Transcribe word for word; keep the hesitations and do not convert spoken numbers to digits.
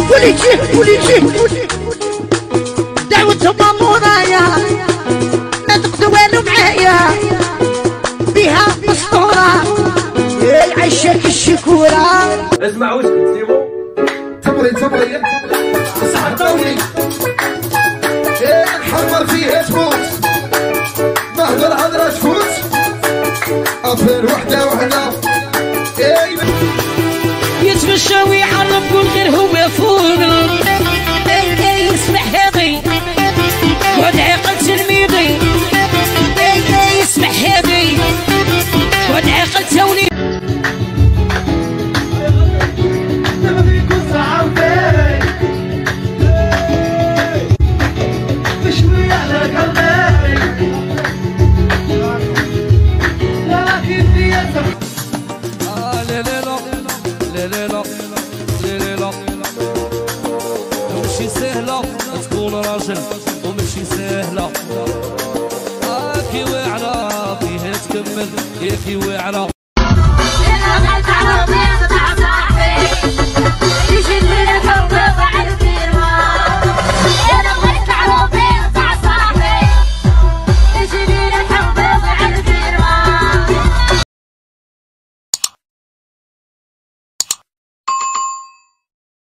قولي جيه قولي جيه دعوتهم مورايا ما تقدروا والو معايا بها مسطورة عشاك الشكورة. اسمعوا سيبو تمرين تمرين صح الدوري نحمر فيه تفوت نهضر هضرة تفوت أفر وحدة وحدة يتمشى ويعرف كل غير هو فوقنا يسمح هذي ودعي قل تلميذي يسمح هذي ودعي قل تولي ومشي سهلة تكون راجل ومشي سهلة كي واعرة فيها تكمل يا كي واعرة